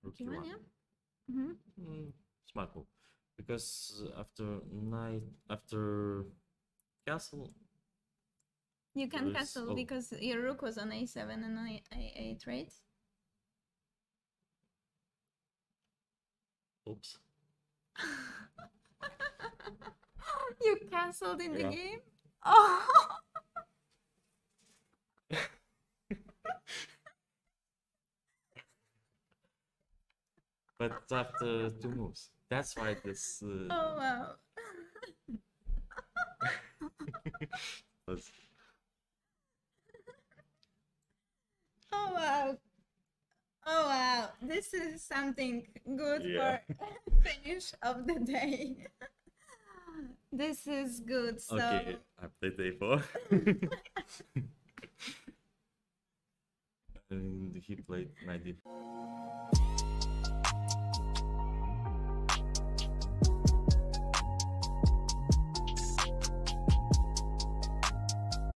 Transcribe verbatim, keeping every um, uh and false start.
rook Q e one, one. yeah. Mm-hmm. Mm, smart move, because after knight, after castle, You can there is- castle oh. because your rook was on a seven and a eight, right? Oops. You cancelled in the Yeah. game? Oh! But after two moves. That's why this. Uh, Oh wow. was... Oh wow. Oh wow. This is something good Yeah. for finish of the day. This is good. So Okay, I played a four. And he played knight d four.